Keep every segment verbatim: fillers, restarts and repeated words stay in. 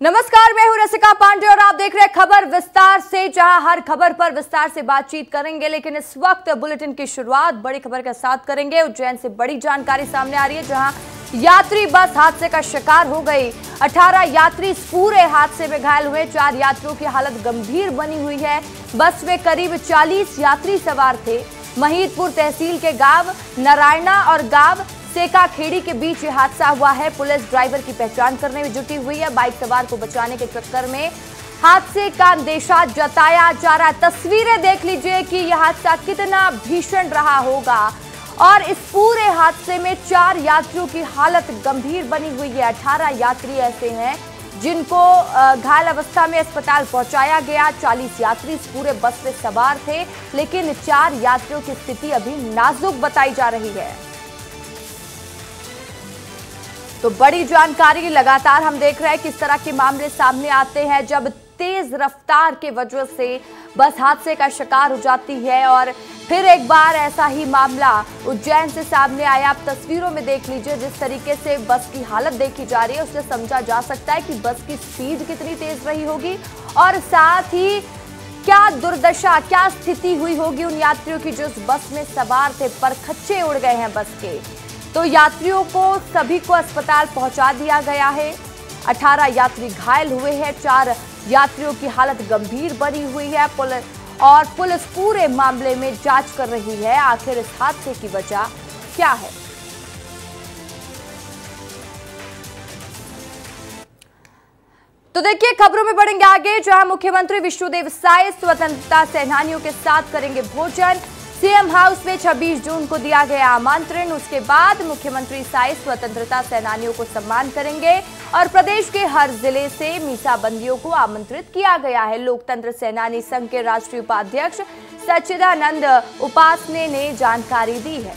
नमस्कार, मैं हूं रसिका पांडे और आप देख रहे हैं खबर विस्तार से, जहां हर खबर पर विस्तार से बातचीत करेंगे। लेकिन इस वक्त बुलेटिन की शुरुआत बड़ी खबर के साथ करेंगे। उज्जैन से बड़ी जानकारी सामने आ रही है, जहां यात्री बस हादसे का शिकार हो गई। अठारह यात्री इस पूरे हादसे में घायल हुए। चार यात्रियों की हालत गंभीर बनी हुई है। बस में करीब चालीस यात्री सवार थे। महीदपुर तहसील के गांव नारायणा और गांव सेका खेड़ी के बीच ये हादसा हुआ है। पुलिस ड्राइवर की पहचान करने में जुटी हुई है। बाइक सवार को बचाने के चक्कर में हादसे का अंदेशा जताया जा रहा है। तस्वीरें देख लीजिए कि यह हादसा कितना भीषण रहा होगा। और इस पूरे हादसे में चार यात्रियों की हालत गंभीर बनी हुई है। अठारह यात्री ऐसे हैं जिनको घायल अवस्था में अस्पताल पहुंचाया गया। चालीस यात्री इस पूरे बस में सवार थे, लेकिन चार यात्रियों की स्थिति अभी नाजुक बताई जा रही है। तो बड़ी जानकारी लगातार हम देख रहे हैं किस तरह के मामले सामने आते हैं जब तेज रफ्तार के वजह से बस हादसे का शिकार हो जाती है। और फिर एक बार ऐसा ही मामला उज्जैन से सामने आया। आप तस्वीरों में देख लीजिए जिस तरीके से बस की हालत देखी जा रही है, उससे समझा जा सकता है कि बस की स्पीड कितनी तेज रही होगी और साथ ही क्या दुर्दशा, क्या स्थिति हुई होगी उन यात्रियों की जो उस बस में सवार थे। परखच्चे उड़ गए हैं बस के। तो यात्रियों को सभी को अस्पताल पहुंचा दिया गया है। अठारह यात्री घायल हुए हैं। चार यात्रियों की हालत गंभीर बनी हुई है। पुलिस और पुलिस पूरे मामले में जांच कर रही है। आखिर इस हादसे की वजह क्या है। तो देखिए, खबरों में बढ़ेंगे आगे, जहां मुख्यमंत्री विष्णुदेव साय स्वतंत्रता सेनानियों के साथ करेंगे भोजन। सीएम हाउस में छब्बीस जून को दिया गया आमंत्रण। उसके बाद मुख्यमंत्री साय स्वतंत्रता सेनानियों को सम्मान करेंगे और प्रदेश के हर जिले से मीसाबंदियों को आमंत्रित किया गया है। लोकतंत्र सेनानी संघ के राष्ट्रीय उपाध्यक्ष सच्चिदानंद उपासने ने जानकारी दी है।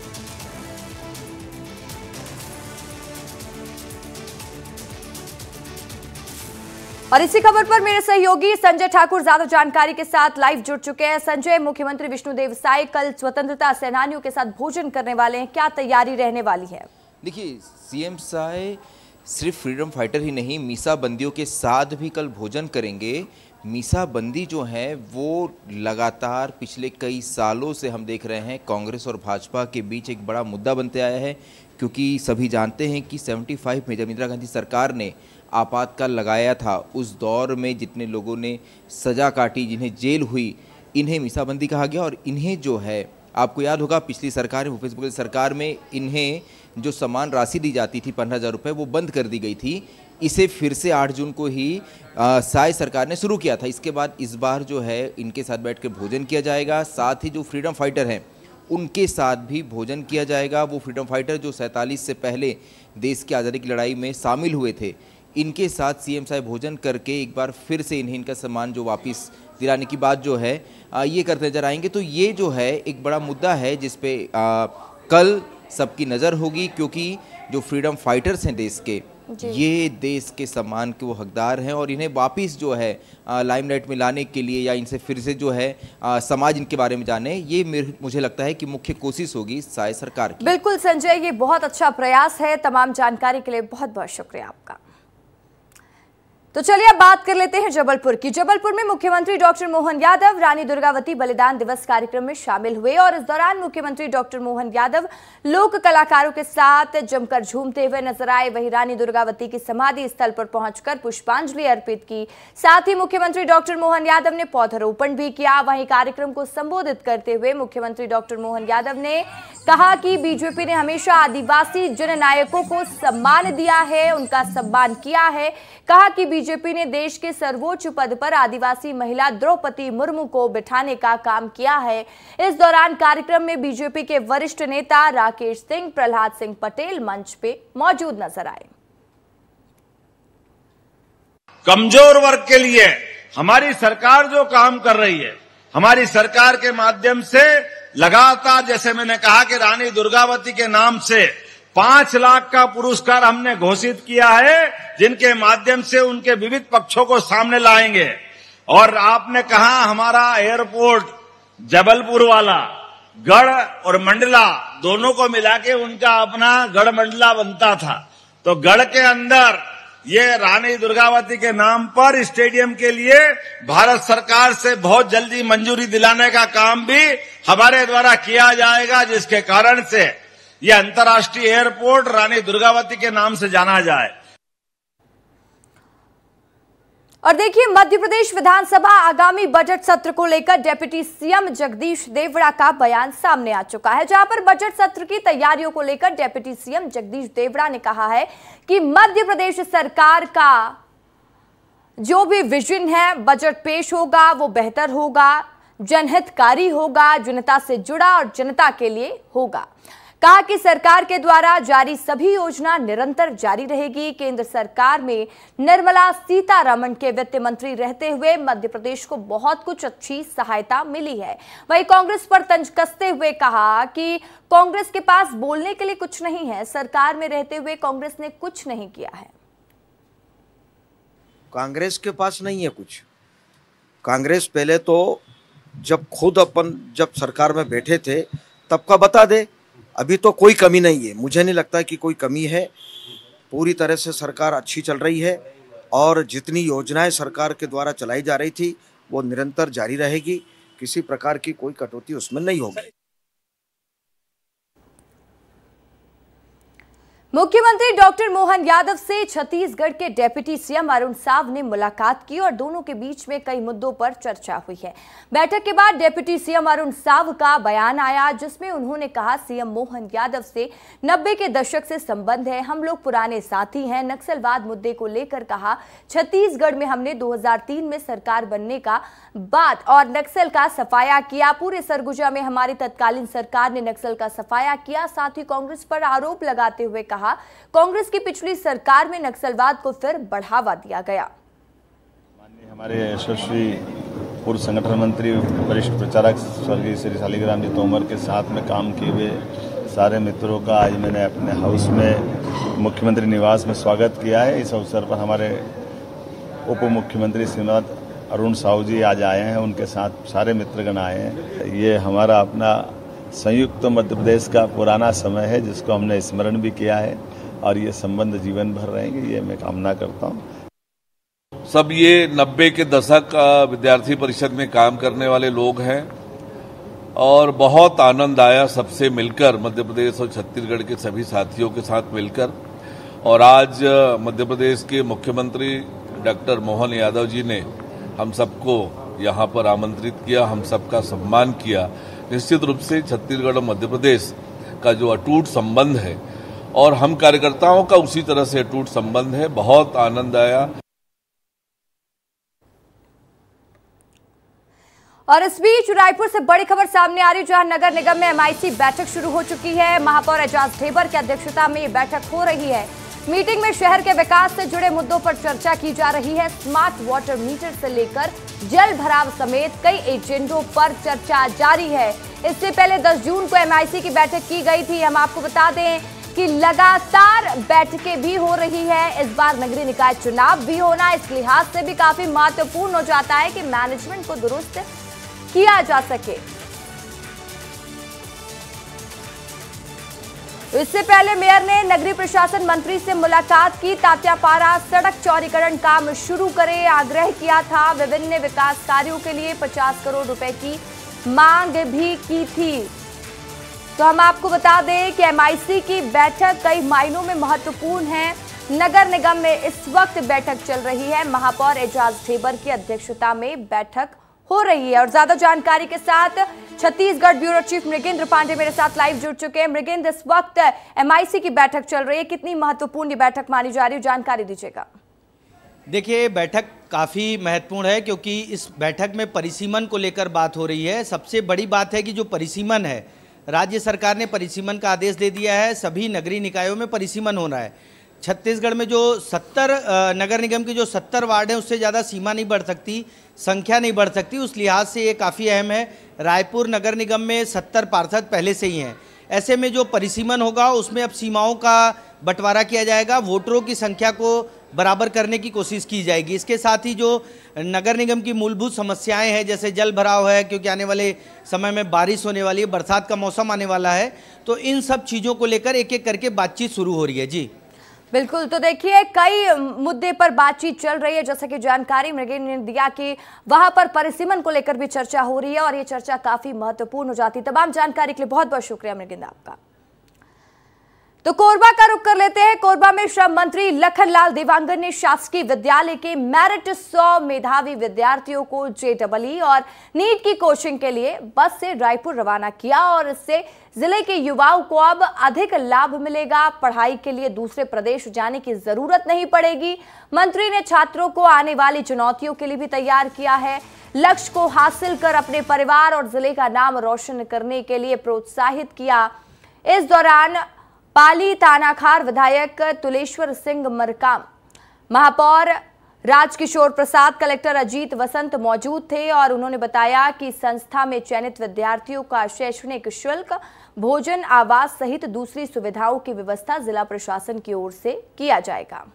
और इसी खबर पर मेरे सहयोगी संजय ठाकुर ज्यादा जानकारी के साथ लाइव जुड़ चुके हैं। संजय, मुख्यमंत्री विष्णुदेव साय कल स्वतंत्रता सेनानियों के साथ भोजन करने वाले हैं, क्या तैयारी रहने वाली है? देखिए, सीएम साय सिर्फ फ्रीडम फाइटर ही नहीं, मीसाबंदियों के साथ भी कल भोजन करेंगे। मीसाबंदी जो है वो लगातार पिछले कई सालों से हम देख रहे हैं कांग्रेस और भाजपा के बीच एक बड़ा मुद्दा बनते आया है, क्योंकि सभी जानते हैं कि पचहत्तर में जब इंदिरा गांधी सरकार ने आपातकाल लगाया था, उस दौर में जितने लोगों ने सज़ा काटी, जिन्हें जेल हुई, इन्हें मीसाबंदी कहा गया। और इन्हें जो है, आपको याद होगा पिछली सरकार में, भूपेश बघेल सरकार में, इन्हें जो समान राशि दी जाती थी पंद्रह हज़ार रुपये, वो बंद कर दी गई थी। इसे फिर से आठ जून को ही साय सरकार ने शुरू किया था। इसके बाद इस बार जो है इनके साथ बैठ कर भोजन किया जाएगा। साथ ही जो फ्रीडम फाइटर हैं उनके साथ भी भोजन किया जाएगा। वो फ्रीडम फाइटर जो सैंतालीस से पहले देश की आज़ादी की लड़ाई में शामिल हुए थे, इनके साथ सीएम साहब भोजन करके एक बार फिर से इन्हें इनका सम्मान जो वापस दिलाने की बात जो है आ, ये करते नजर आएंगे। तो ये जो है एक बड़ा मुद्दा है जिस पे आ, कल सबकी नज़र होगी, क्योंकि जो फ्रीडम फाइटर्स हैं देश के, ये देश के सम्मान के वो हकदार हैं और इन्हें वापस जो है लाइमलाइट में लाने के लिए या इनसे फिर से जो है आ, समाज इनके बारे में जाने, ये मुझे लगता है कि मुख्य कोशिश होगी साय सरकार की। बिल्कुल संजय, ये बहुत अच्छा प्रयास है। तमाम जानकारी के लिए बहुत बहुत शुक्रिया आपका। तो चलिए अब बात कर लेते हैं जबलपुर की। जबलपुर में मुख्यमंत्री डॉक्टर मोहन यादव रानी दुर्गावती बलिदान दिवस कार्यक्रम में शामिल हुए और इस दौरान मुख्यमंत्री डॉक्टर मोहन यादव लोक कलाकारों के साथ जमकर झूमते हुए नजर आए। वहीं रानी दुर्गावती की समाधि स्थल पर पहुंचकर पुष्पांजलि अर्पित की। साथ ही मुख्यमंत्री डॉक्टर मोहन यादव ने पौधारोपण भी किया। वहीं कार्यक्रम को संबोधित करते हुए मुख्यमंत्री डॉक्टर मोहन यादव ने कहा कि बीजेपी ने हमेशा आदिवासी जननायकों को सम्मान दिया है, उनका सम्मान किया है। कहा कि बीजेपी ने देश के सर्वोच्च पद पर आदिवासी महिला द्रौपदी मुर्मू को बिठाने का काम किया है। इस दौरान कार्यक्रम में बीजेपी के वरिष्ठ नेता राकेश सिंह, प्रहलाद सिंह पटेल मंच पे मौजूद नजर आए। कमजोर वर्ग के लिए हमारी सरकार जो काम कर रही है, हमारी सरकार के माध्यम से लगातार, जैसे मैंने कहा कि रानी दुर्गावती के नाम से पांच लाख का पुरस्कार हमने घोषित किया है, जिनके माध्यम से उनके विविध पक्षों को सामने लाएंगे। और आपने कहा हमारा एयरपोर्ट जबलपुर वाला गढ़ और मंडला दोनों को मिला के उनका अपना गढ़ मंडला बनता था, तो गढ़ के अंदर ये रानी दुर्गावती के नाम पर स्टेडियम के लिए भारत सरकार से बहुत जल्दी मंजूरी दिलाने का काम भी हमारे द्वारा किया जाएगा, जिसके कारण से ये अंतर्राष्ट्रीय एयरपोर्ट रानी दुर्गावती के नाम से जाना जाए। और देखिए, मध्य प्रदेश विधानसभा आगामी बजट सत्र को लेकर डिप्टी सीएम जगदीश देवड़ा का बयान सामने आ चुका है, जहां पर बजट सत्र की तैयारियों को लेकर डिप्टी सीएम जगदीश देवड़ा ने कहा है कि मध्य प्रदेश सरकार का जो भी विजन है, बजट पेश होगा वो बेहतर होगा, जनहितकारी होगा, जनता से जुड़ा और जनता के लिए होगा। कहा कि सरकार के द्वारा जारी सभी योजना निरंतर जारी रहेगी। केंद्र सरकार में निर्मला सीतारमण के वित्त मंत्री रहते हुए मध्य प्रदेश को बहुत कुछ अच्छी सहायता मिली है। वहीं कांग्रेस पर तंज कसते हुए कहा कि कांग्रेस के पास बोलने के लिए कुछ नहीं है, सरकार में रहते हुए कांग्रेस ने कुछ नहीं किया है। कांग्रेस के पास नहीं है कुछ। कांग्रेस पहले तो जब खुद अपन जब सरकार में बैठे थे तब का बता दे। अभी तो कोई कमी नहीं है, मुझे नहीं लगता कि कोई कमी है। पूरी तरह से सरकार अच्छी चल रही है और जितनी योजनाएं सरकार के द्वारा चलाई जा रही थी वो निरंतर जारी रहेगी। किसी प्रकार की कोई कटौती उसमें नहीं होगी। मुख्यमंत्री डॉक्टर मोहन यादव से छत्तीसगढ़ के डिप्टी सीएम अरुण साव ने मुलाकात की और दोनों के बीच में कई मुद्दों पर चर्चा हुई है। बैठक के बाद डिप्टी सीएम अरुण साव का बयान आया, जिसमें उन्होंने कहा, सीएम मोहन यादव से नब्बे के दशक से संबंध है, हम लोग पुराने साथी हैं। नक्सलवाद मुद्दे को लेकर कहा, छत्तीसगढ़ में हमने दो हज़ार तीन में सरकार बनने का बाद और नक्सल का सफाया किया। पूरे सरगुजा में हमारी तत्कालीन सरकार ने नक्सल का सफाया किया। साथ ही कांग्रेस पर आरोप लगाते हुए कहा, कांग्रेस की पिछली सरकार में नक्सलवाद को फिर बढ़ावा दिया गया। माननीय हमारे यशस्वी पूर्व संगठन मंत्री वरिष्ठ प्रचारक स्वर्गीय श्री शालिग्राम जी तोमर के साथ में काम किए हुए सारे मित्रों का आज मैंने अपने हाउस में मुख्यमंत्री निवास में स्वागत किया है। इस अवसर पर हमारे उप मुख्यमंत्री श्रीमती अरुण साव जी आज आए हैं, उनके साथ सारे मित्रगण आए हैं। ये हमारा अपना संयुक्त मध्य प्रदेश का पुराना समय है, जिसको हमने स्मरण भी किया है और ये संबंध जीवन भर रहेंगे, ये मैं कामना करता हूँ। सब ये नब्बे के दशक विद्यार्थी परिषद में काम करने वाले लोग हैं और बहुत आनंद आया सबसे मिलकर, मध्य प्रदेश और छत्तीसगढ़ के सभी साथियों के साथ मिलकर। और आज मध्य प्रदेश के मुख्यमंत्री डॉक्टर मोहन यादव जी ने हम सबको यहाँ पर आमंत्रित किया, हम सबका सम्मान किया। निश्चित रूप से छत्तीसगढ़ और मध्य प्रदेश का जो अटूट संबंध है और हम कार्यकर्ताओं का उसी तरह से अटूट संबंध है, बहुत आनंद आया। और इस बीच रायपुर से बड़ी खबर सामने आ रही है, जहां नगर निगम में एमआईसी बैठक शुरू हो चुकी है। महापौर एजाज ढेबर की अध्यक्षता में ये बैठक हो रही है। मीटिंग में शहर के विकास से जुड़े मुद्दों पर चर्चा की जा रही है। स्मार्ट वाटर मीटर से लेकर जल भराव समेत कई एजेंडों पर चर्चा जारी है। इससे पहले दस जून को एमआईसी की बैठक की गई थी। हम आपको बता दें कि लगातार बैठकें भी हो रही है। इस बार नगरीय निकाय चुनाव भी होना इस लिहाज से भी काफी महत्वपूर्ण हो जाता है कि मैनेजमेंट को दुरुस्त किया जा सके। इससे पहले मेयर ने नगरीय प्रशासन मंत्री से मुलाकात की। तात्यापारा सड़क चौड़ीकरण काम शुरू करे आग्रह किया था। विभिन्न विकास कार्यों के लिए पचास करोड़ रुपए की मांग भी की थी। तो हम आपको बता दें कि एमआईसी की बैठक कई मायनों में महत्वपूर्ण है। नगर निगम में इस वक्त बैठक चल रही है। महापौर एजाज ढेबर की अध्यक्षता में बैठक हो रही है। और ज्यादा जानकारी के साथ छत्तीसगढ़ ब्यूरो चीफ मृगेंद्र पांडे मेरे साथ लाइव जुड़ चुके हैं। मृगेंद्र, इस वक्त एमआईसी की बैठक चल रही है, कितनी महत्वपूर्ण ये बैठक मानी जा रही है, जानकारी दीजिएगा। देखिए, बैठक काफ़ी महत्वपूर्ण है क्योंकि इस बैठक में परिसीमन को लेकर बात हो रही है। सबसे बड़ी बात है कि जो परिसीमन है, राज्य सरकार ने परिसीमन का आदेश दे दिया है। सभी नगरीय निकायों में परिसीमन होना है। छत्तीसगढ़ में जो सत्तर नगर निगम की जो सत्तर वार्ड हैं, उससे ज़्यादा सीमा नहीं बढ़ सकती, संख्या नहीं बढ़ सकती। उस लिहाज से ये काफ़ी अहम है। रायपुर नगर निगम में सत्तर पार्षद पहले से ही हैं। ऐसे में जो परिसीमन होगा उसमें अब सीमाओं का बंटवारा किया जाएगा, वोटरों की संख्या को बराबर करने की कोशिश की जाएगी। इसके साथ ही जो नगर निगम की मूलभूत समस्याएं हैं, जैसे जल भराव है, क्योंकि आने वाले समय में बारिश होने वाली है, बरसात का मौसम आने वाला है, तो इन सब चीज़ों को लेकर एक एक करके बातचीत शुरू हो रही है। जी बिल्कुल, तो देखिए कई मुद्दे पर बातचीत चल रही है, जैसा कि जानकारी मृगेन ने दिया कि वहां पर परिसीमन को लेकर भी चर्चा हो रही है और ये चर्चा काफी महत्वपूर्ण हो जाती है। तमाम जानकारी के लिए बहुत बहुत शुक्रिया मृगेन आपका। तो कोरबा का रुख कर लेते हैं। कोरबा में श्रम मंत्री लखनलाल देवांगन ने शासकीय विद्यालय के मेरिट सौ मेधावी विद्यार्थियों को जेईई और नीट की कोचिंग के लिए बस से रायपुर रवाना किया और इससे जिले के युवाओं को अब अधिक लाभ मिलेगा। पढ़ाई के लिए दूसरे प्रदेश जाने की जरूरत नहीं पड़ेगी। मंत्री ने छात्रों को आने वाली चुनौतियों के लिए भी तैयार किया है। लक्ष्य को हासिल कर अपने परिवार और जिले का नाम रोशन करने के लिए प्रोत्साहित किया। इस दौरान पाली तानाखार विधायक तुलेश्वर सिंह मरकाम, महापौर राजकिशोर प्रसाद, कलेक्टर अजीत वसंत मौजूद थे और उन्होंने बताया कि संस्था में चयनित विद्यार्थियों का शैक्षणिक शुल्क, भोजन, आवास सहित दूसरी सुविधाओं की व्यवस्था जिला प्रशासन की ओर से किया जाएगा।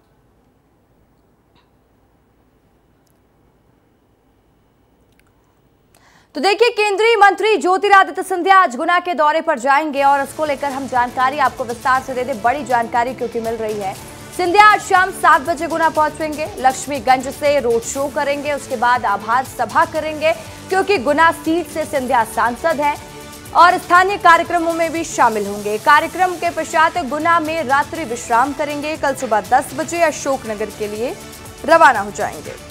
तो देखिए, केंद्रीय मंत्री ज्योतिरादित्य सिंधिया आज गुना के दौरे पर जाएंगे और इसको लेकर हम जानकारी आपको विस्तार से दे दें। बड़ी जानकारी क्योंकि मिल रही है। सिंधिया आज शाम सात बजे गुना पहुंचेंगे, लक्ष्मीगंज से रोड शो करेंगे, उसके बाद आभार सभा करेंगे क्योंकि गुना सीट से सिंधिया सांसद हैं और स्थानीय कार्यक्रमों में भी शामिल होंगे। कार्यक्रम के पश्चात गुना में रात्रि विश्राम करेंगे। कल सुबह दस बजे अशोकनगर के लिए रवाना हो जाएंगे।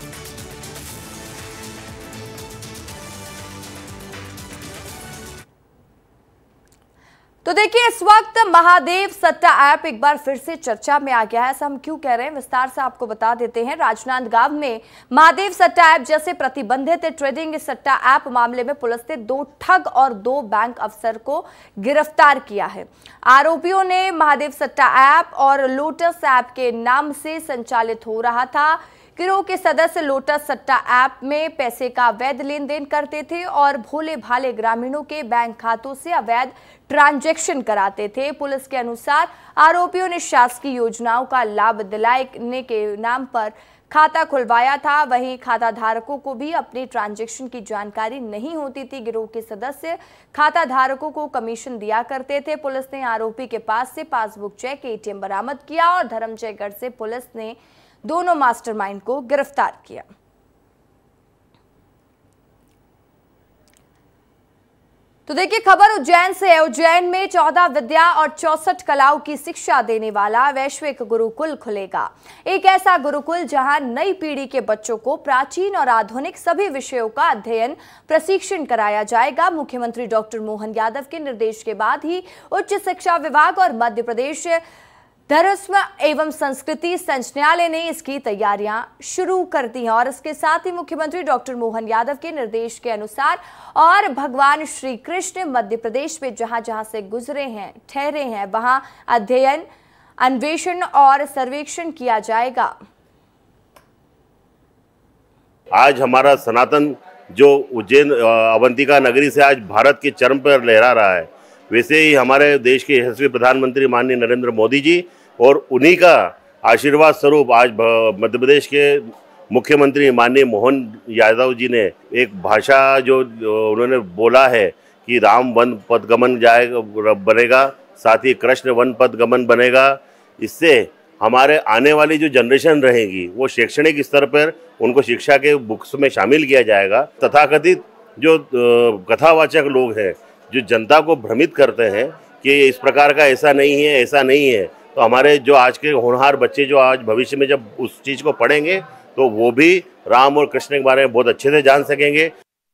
तो देखिए, इस वक्त महादेव सट्टा ऐप एक बार फिर से चर्चा में आ गया है। ऐसा हम क्यों कह रहे हैं, विस्तार से आपको बता देते हैं। राजनांदगांव में महादेव सट्टा ऐप जैसे प्रतिबंधित ट्रेडिंग सट्टा ऐप मामले में पुलिस ने दो ठग और दो बैंक अफसर को गिरफ्तार किया है। आरोपियों ने महादेव सट्टा ऐप और लोटस ऐप के नाम से संचालित हो रहा था। गिरोह के सदस्य लोटस सट्टा ऐप में पैसे का अवैध लेन देन करते थे और भोले भाले ग्रामीणों के बैंक खातों से अवैध ट्रांजैक्शन कराते थे। पुलिस के अनुसार आरोपियों ने शासकीय योजनाओं का लाभ दिलाने के नाम पर खाता खुलवाया था। वहीं खाता धारकों को भी अपने ट्रांजैक्शन की जानकारी नहीं होती थी। गिरोह के सदस्य खाता धारकों को कमीशन दिया करते थे। पुलिस ने आरोपी के पास से पासबुक चेक, एटीएम बरामद किया और धर्मजयगढ़ से पुलिस ने दोनों मास्टरमाइंड को गिरफ्तार किया। तो देखिए, खबर उज्जैन से है। उज्जैन में चौदह विद्या और चौसठ कलाओं की शिक्षा देने वाला वैश्विक गुरुकुल खुलेगा। एक ऐसा गुरुकुल जहां नई पीढ़ी के बच्चों को प्राचीन और आधुनिक सभी विषयों का अध्ययन, प्रशिक्षण कराया जाएगा। मुख्यमंत्री डॉक्टर मोहन यादव के निर्देश के बाद ही उच्च शिक्षा विभाग और मध्य प्रदेश धर्म एवं संस्कृति संचालनालय ने इसकी तैयारियां शुरू कर दी हैं और इसके साथ ही मुख्यमंत्री डॉक्टर मोहन यादव के निर्देश के अनुसार और भगवान श्री कृष्ण मध्य प्रदेश में जहां जहां से गुजरे हैं, ठहरे हैं, वहां अध्ययन, अन्वेषण और सर्वेक्षण किया जाएगा। आज हमारा सनातन जो उज्जैन अवंतिका नगरी से आज भारत के चरम पर लहरा रहा है, वैसे ही हमारे देश के यशस्वी प्रधानमंत्री माननीय नरेंद्र मोदी जी और उन्हीं का आशीर्वाद स्वरूप आज मध्य प्रदेश के मुख्यमंत्री माननीय मोहन यादव जी ने एक भाषा जो उन्होंने बोला है कि राम वन पदगमन जाएगा बनेगा, साथ ही कृष्ण वन पदगमन बनेगा। इससे हमारे आने वाली जो जनरेशन रहेगी वो शैक्षणिक स्तर पर उनको शिक्षा के बुक्स में शामिल किया जाएगा। तथाकथित जो कथावाचक लोग हैं जो जनता को भ्रमित करते हैं कि इस प्रकार का ऐसा नहीं है, ऐसा नहीं है, तो हमारे जो आज के होनहार बच्चे जो आज भविष्य में जब उस चीज़ को पढ़ेंगे तो वो भी राम और कृष्ण के बारे में बहुत अच्छे से जान सकेंगे।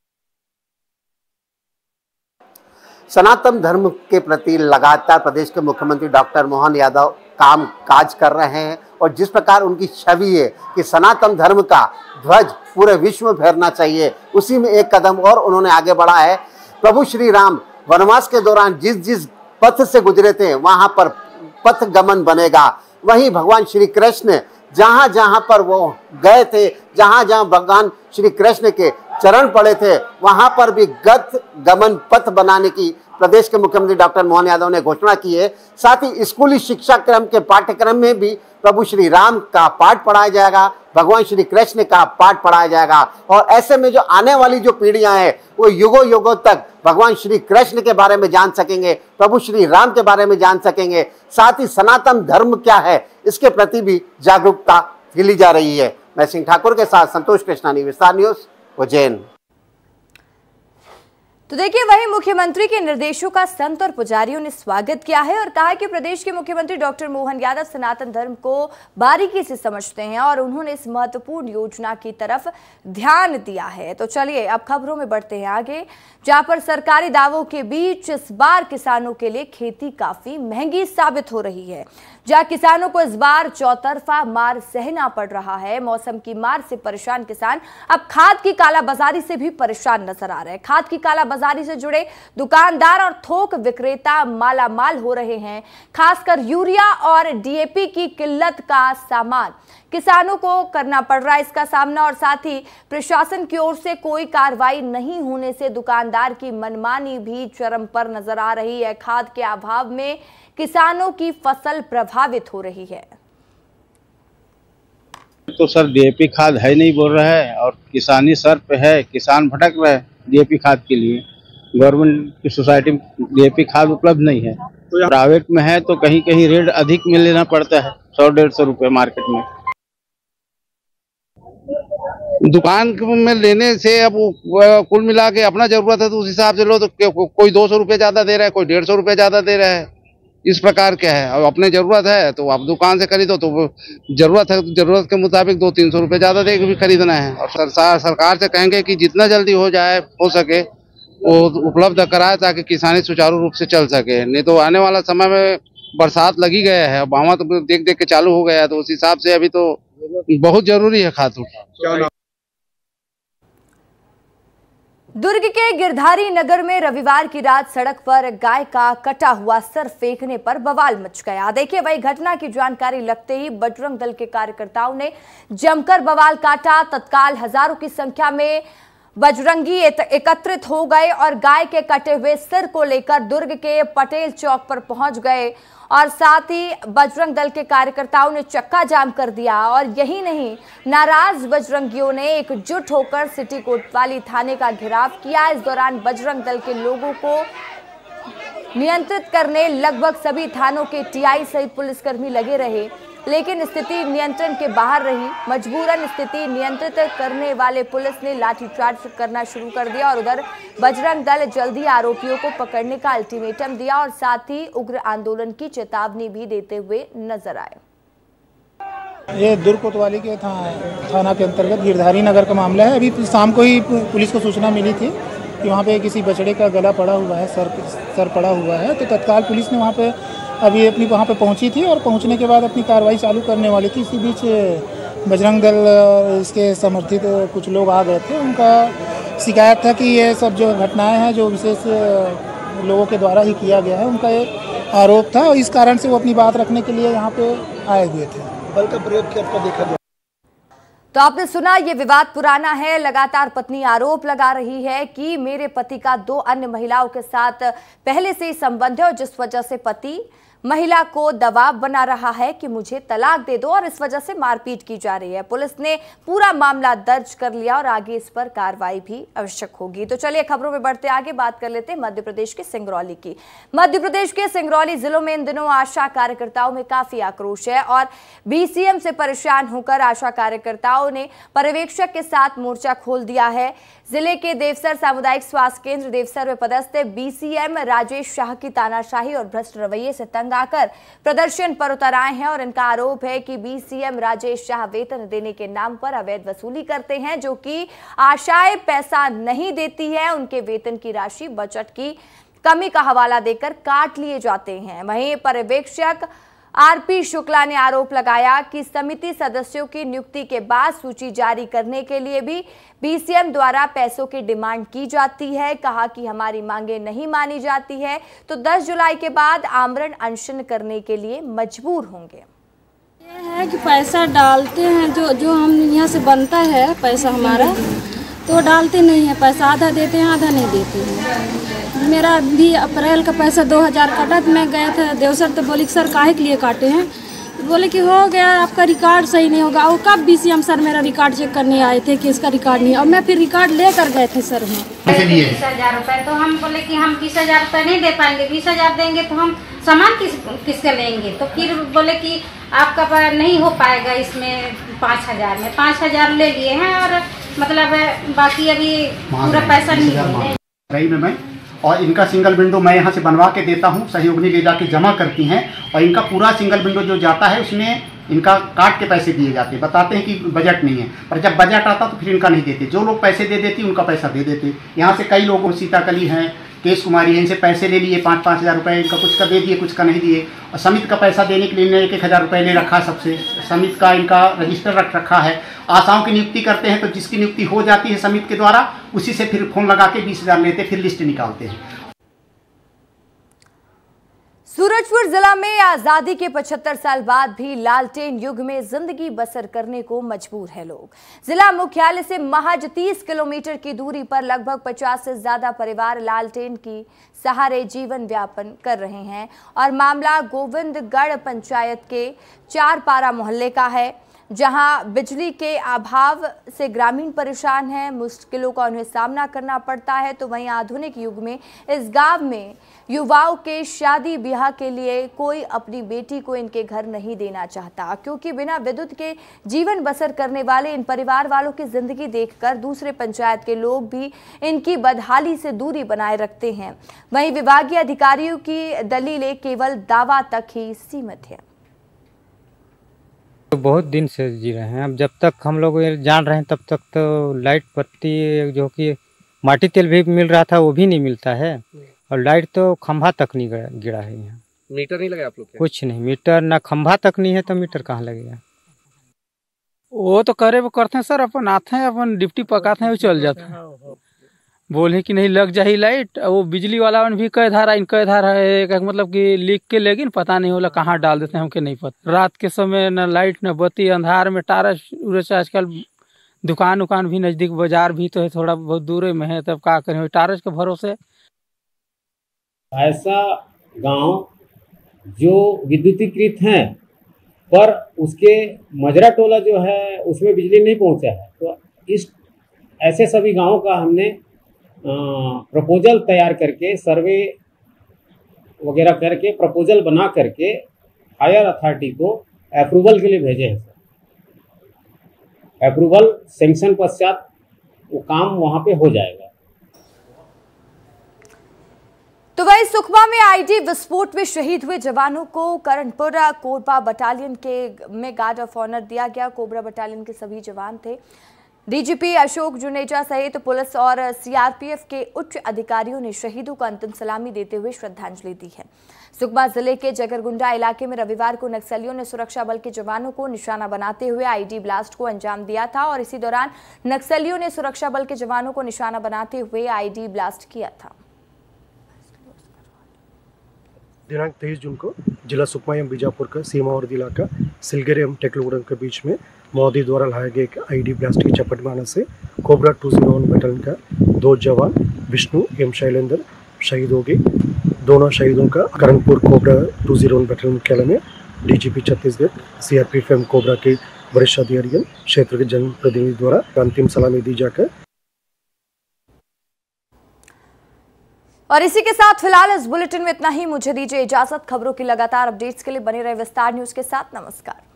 सनातन धर्म के प्रति लगातार प्रदेश के मुख्यमंत्री डॉक्टर मोहन यादव काम काज कर रहे हैं और जिस प्रकार उनकी छवि है कि सनातन धर्म का ध्वज पूरे विश्व में फहरना चाहिए, उसी में एक कदम और उन्होंने आगे बढ़ा है। प्रभु श्री राम वनवास के दौरान जिस जिस पथ से गुजरे थे वहां पर पथ गमन बनेगा। वहीं भगवान श्री कृष्ण जहां जहां पर वो गए थे, जहां जहां भगवान श्री कृष्ण के चरण पड़े थे, वहां पर भी गत गमन पथ बनाने की प्रदेश के मुख्यमंत्री डॉक्टर मोहन यादव ने घोषणा की है। साथ ही स्कूली शिक्षा क्रम के पाठ्यक्रम में भी प्रभु श्री राम का पाठ पढ़ाया जाएगा, भगवान श्री कृष्ण का पाठ पढ़ाया जाएगा। और ऐसे में जो आने वाली जो पीढ़ियां हैं वो युगों युगों तक भगवान श्री कृष्ण के बारे में जान सकेंगे, प्रभु श्री राम के बारे में जान सकेंगे। साथ ही सनातन धर्म क्या है इसके प्रति भी जागरूकता फैली जा रही है। मैं सिंह ठाकुर के साथ संतोष कृष्णानी, विस्तार न्यूज, उज्जैन। तो देखिए, वहीं मुख्यमंत्री के निर्देशों का संत और पुजारियों ने स्वागत किया है और कहा कि प्रदेश के मुख्यमंत्री डॉक्टर मोहन यादव सनातन धर्म को बारीकी से समझते हैं और उन्होंने इस महत्वपूर्ण योजना की तरफ ध्यान दिया है। तो चलिए अब खबरों में बढ़ते हैं आगे, जहां पर सरकारी दावों के बीच इस बार किसानों के लिए खेती काफी महंगी साबित हो रही है। जहां किसानों को इस बार चौतरफा मार सहना पड़ रहा है। मौसम की मार से परेशान किसान अब खाद की कालाबाजारी से भी परेशान नजर आ रहे हैं। खाद की कालाबाजारी से जुड़े दुकानदार और थोक विक्रेता मालामाल हो रहे हैं। खासकर यूरिया और डीएपी की किल्लत का सामान किसानों को करना पड़ रहा है इसका सामना, और साथ ही प्रशासन की ओर से कोई कार्रवाई नहीं होने से दुकानदार की मनमानी भी चरम पर नजर आ रही है। खाद के अभाव में किसानों की फसल प्रभावित हो रही है। तो सर डीएपी खाद है नहीं बोल रहा है और किसानी सर पे है, किसान भटक रहे हैं डीएपी खाद के लिए। गवर्नमेंट की सोसाइटी में डीएपी खाद उपलब्ध नहीं है, तो प्राइवेट में है तो कहीं कहीं रेट अधिक में लेना पड़ता है, सौ डेढ़ सौ रुपये मार्केट में। दुकान में लेने से अब कुल मिला के अपना जरूरत है तो उस हिसाब से लो, तो को, कोई दो सौ रुपये ज्यादा दे रहा है, कोई डेढ़ सौ रुपये ज्यादा दे रहा है। इस प्रकार क्या है, अब अपने जरूरत है तो आप दुकान से खरीदो, तो जरूरत है जरूरत के मुताबिक दो तीन सौ रुपये ज्यादा दे के भी खरीदना है। और सरकार सरकार से कहेंगे कि जितना जल्दी हो जाए हो सके वो उपलब्ध कराए ताकि किसानी सुचारू रूप से चल सके। नहीं तो आने वाला समय में बरसात लगी गया है, बावा तो देख देख के चालू हो गया है, तो उस हिसाब से अभी तो बहुत जरूरी है खाद। दुर्ग के गिरधारी नगर में रविवार की रात सड़क पर गाय का कटा हुआ सर फेंकने पर बवाल मच गया। देखिए, वही घटना की जानकारी लगते ही बजरंग दल के कार्यकर्ताओं ने जमकर बवाल काटा। तत्काल हजारों की संख्या में बजरंगी एकत्रित हो गए और गाय के कटे हुए सिर को लेकर दुर्ग के पटेल चौक पर पहुंच गए और साथ ही बजरंग दल के कार्यकर्ताओं ने चक्का जाम कर दिया। और यही नहीं, नाराज बजरंगियों ने एकजुट होकर सिटी कोतवाली थाने का घेराव किया। इस दौरान बजरंग दल के लोगों को नियंत्रित करने लगभग सभी थानों के टीआई सहित पुलिसकर्मी लगे रहे, लेकिन स्थिति नियंत्रण के बाहर रही। मजबूरन स्थिति नियंत्रित करने वाले पुलिस ने लाठीचार्ज करना शुरू कर दिया और उधर बजरंग दल जल्दी आरोपियों को पकड़ने का अल्टीमेटम दिया और साथ ही उग्र आंदोलन की चेतावनी भी देते हुए नजर आए। ये दुर्ग कोतवाली के था, थाना के अंतर्गत गिरधारी नगर का मामला है। अभी शाम को ही पुलिस को सूचना मिली थी कि वहाँ पे किसी बछड़े का गला पड़ा हुआ है, सर सर पड़ा हुआ है, तो तत्काल पुलिस ने वहाँ पे अभी अपनी वहाँ पे पहुँची थी और पहुँचने के बाद अपनी कार्रवाई चालू करने वाली थी। इसी बीच बजरंग दल इसके समर्थित कुछ लोग आ गए थे। उनका शिकायत था कि ये सब जो घटनाएं हैं जो विशेष लोगों के द्वारा ही किया गया है, उनका ये आरोप था और इस कारण से वो अपनी बात रखने के लिए यहाँ पे आए हुए थे। बल का प्रयोग किया देखा गया। तो आपने सुना, ये विवाद पुराना है। लगातार पत्नी आरोप लगा रही है कि मेरे पति का दो अन्य महिलाओं के साथ पहले से ही संबंध है और जिस वजह से पति महिला को दबाव बना रहा है कि मुझे तलाक दे दो और इस वजह से मारपीट की जा रही है। पुलिस ने पूरा मामला दर्ज कर लिया और आगे इस पर कार्रवाई भी आवश्यक होगी। तो चलिए खबरों में बढ़ते आगे, बात कर लेते हैं मध्य प्रदेश के सिंगरौली की। मध्य प्रदेश के सिंगरौली जिलों में इन दिनों आशा कार्यकर्ताओं में काफी आक्रोश है और बीसीएम से परेशान होकर आशा कार्यकर्ताओं ने पर्यवेक्षक के साथ मोर्चा खोल दिया है। जिले के देवसर सामुदायिक स्वास्थ्य केंद्र देवसर में पदस्थ बीसीएम राजेश शाह की तानाशाही और भ्रष्ट रवैये से तंग आकर प्रदर्शन पर उतर आए हैं और इनका आरोप है कि बीसीएम राजेश शाह वेतन देने के नाम पर अवैध वसूली करते हैं, जो कि आशाएं पैसा नहीं देती है। उनके वेतन की राशि बजट की कमी का हवाला देकर काट लिए जाते हैं। वहीं पर्यवेक्षक आरपी शुक्ला ने आरोप लगाया कि समिति सदस्यों की नियुक्ति के बाद सूची जारी करने के लिए भी बीसीएम द्वारा पैसों की डिमांड की जाती है। कहा कि हमारी मांगे नहीं मानी जाती है तो दस जुलाई के बाद आमरण अनशन करने के लिए मजबूर होंगे। ये है कि पैसा डालते हैं जो जो हम यहाँ से बनता है पैसा हमारा, तो डालते नहीं है पैसा, आधा देते हैं आधा नहीं देते हैं। मेरा भी अप्रैल का पैसा दो हज़ार कटा, तो मैं गए थे देवसर, तो बोली सर काहे के लिए काटे हैं, बोले कि हो गया आपका रिकॉर्ड सही नहीं होगा। और कब बीसीएम सर मेरा रिकॉर्ड चेक करने आए थे कि इसका रिकॉर्ड नहीं है, और मैं फिर रिकॉर्ड लेकर गए थे सर में बीस हजार रुपये। तो हम बोले कि हम बीस हजार रुपये नहीं दे पाएंगे, बीस हजार देंगे तो हम सामान किस किससे लेंगे। तो फिर बोले कि आपका नहीं हो पाएगा इसमें पाँच हजार में, पाँच हजार ले लिए हैं और मतलब बाकी अभी पूरा पैसा नहीं है। रही में मैं और इनका सिंगल विंडो मैं यहाँ से बनवा के देता हूँ, सहयोगी ले जाके जमा करती हैं और इनका पूरा सिंगल विंडो जो जाता है उसमें इनका काट के पैसे दिए जाते हैं। बताते हैं कि बजट नहीं है, पर जब बजट आता तो फिर इनका नहीं देते। जो लोग पैसे दे देते उनका पैसा दे देते। यहाँ से कई लोगों, सीताकली हैं, केश कुमारी है, इनसे पैसे ले लिए पाँच पाँच हज़ार रुपये, इनका कुछ का दे दिए कुछ का नहीं दिए। और समिति का पैसा देने के लिए इन्हें एक एक हज़ार रुपये ले रखा सबसे। समिति का इनका रजिस्टर रख रखा है। आशाओं की नियुक्ति करते हैं तो जिसकी नियुक्ति हो जाती है समिति के द्वारा, उसी से फिर फोन लगा के बीस हज़ार लेते, फिर लिस्ट निकालते हैं। सूरजपुर जिला में आजादी के पचहत्तर साल बाद भी लालटेन युग में जिंदगी बसर करने को मजबूर है लोग। जिला मुख्यालय से महज तीस किलोमीटर की दूरी पर लगभग पचास से ज्यादा परिवार लालटेन की सहारे जीवन व्यापन कर रहे हैं और मामला गोविंदगढ़ पंचायत के चारपारा मोहल्ले का है, जहां बिजली के अभाव से ग्रामीण परेशान हैं, मुश्किलों का उन्हें सामना करना पड़ता है। तो वहीं आधुनिक युग में इस गांव में युवाओं के शादी ब्याह के लिए कोई अपनी बेटी को इनके घर नहीं देना चाहता, क्योंकि बिना विद्युत के जीवन बसर करने वाले इन परिवार वालों की जिंदगी देखकर दूसरे पंचायत के लोग भी इनकी बदहाली से दूरी बनाए रखते हैं। वहीं विभागीय अधिकारियों की दलीलें केवल दावा तक ही सीमित है। तो बहुत दिन से जी रहे हैं। अब जब तक हम लोग जान रहे हैं तब तक तो लाइट पत्ती जो कि माटी तेल भी मिल रहा था वो भी नहीं मिलता है, और लाइट तो खंभा तक नहीं गिरा है यहाँ। मीटर नहीं लगा आप लोग? कुछ नहीं, मीटर ना खंभा तक नहीं है तो मीटर कहाँ लगेगा। वो तो करे वो करते हैं सर, अपन आते हैं अपन डिप्टी पकाते हैं वो चल जाते हैं। बोले कि नहीं लग जाही लाइट, वो बिजली वाला भी कई धारा इन कई धारा है, मतलब कि लिख के लेकिन पता नहीं होला कहाँ डाल देते हैं, हमके नहीं पता। रात के समय न लाइट न बत्ती, अंधार में टारस उरस, आजकल दुकान उकान भी नजदीक, बाजार भी तो है थोड़ा बहुत दूर में है, तब क्या करें टारस के भरोसे। ऐसा गांव जो विद्युतीकृत हैं पर उसके मजरा टोला जो है उसमें बिजली नहीं पहुंचा है, तो इस ऐसे सभी गांवों का हमने प्रपोजल तैयार करके सर्वे वगैरह करके प्रपोजल बना करके हायर अथॉरिटी को अप्रूवल के लिए भेजे हैं सर। अप्रूवल सैंक्शन पश्चात वो काम वहां पे हो जाएगा। तो वही सुकमा में आईडी विस्फोट में शहीद हुए जवानों को करणपुरा कोबरा बटालियन के में गार्ड ऑफ ऑनर दिया गया। कोबरा बटालियन के सभी जवान थे। डीजीपी अशोक जुनेजा सहित पुलिस और सीआरपीएफ के उच्च अधिकारियों ने शहीदों को अंतिम सलामी देते हुए श्रद्धांजलि दी है। सुकमा जिले के जगरगुंडा इलाके में रविवार को नक्सलियों ने सुरक्षा बल के जवानों को निशाना बनाते हुए आईडी ब्लास्ट को अंजाम दिया था और इसी दौरान नक्सलियों ने सुरक्षा बल के जवानों को निशाना बनाते हुए आईडी ब्लास्ट किया था। दिनांक तेईस जून को जिला सुकमा एवं बीजापुर का सीमावर्ती इलाका सिलगेरे एवं टेकलोगुड़ा के बीच में मोदी द्वारा लाए गए एक आईडी ब्लास्ट की चपेट में आने से cobra two zero one battalion का दो जवान विष्णु एवं शैलेंद्र शहीद हो गए। दोनों शहीदों का Karanpur cobra two zero one battalion मुख्यालय में डीजीपी छत्तीसगढ़, सीआरपीएफ एवं कोबरा के वरिष्ठ अधिकारियों, क्षेत्र के जनप्रतिनिधि द्वारा अंतिम सलामी दी जाकर। और इसी के साथ फिलहाल इस बुलेटिन में इतना ही। मुझे दीजिए इजाजत। खबरों की लगातार अपडेट्स के लिए बने रहे विस्तार न्यूज के साथ। नमस्कार।